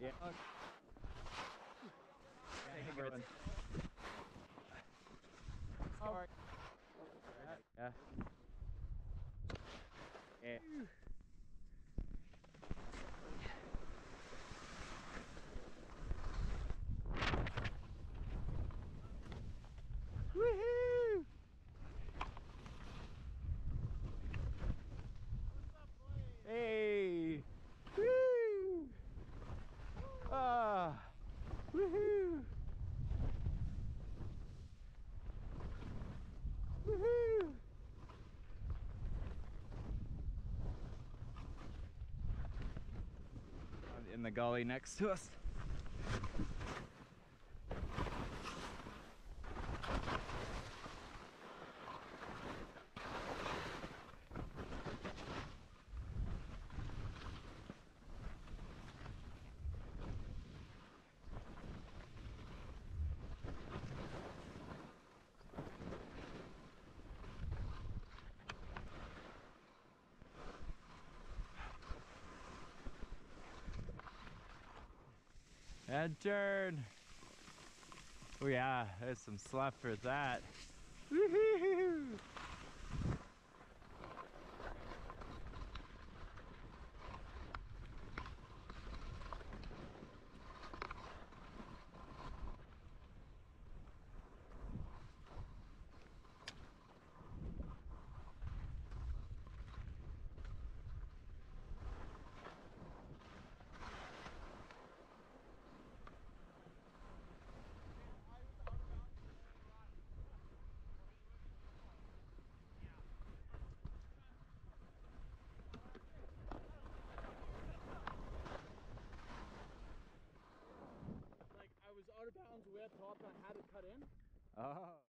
Yeah. Take a good one. Sorry. Yeah. Yeah. Woohoo! Hey! Woo! Ah! Woohoo! Woohoo! In the gully next to us. And turn. Oh yeah, there's some slap for that. Woohoo! I was out of bounds way up top and I had to cut in. Oh.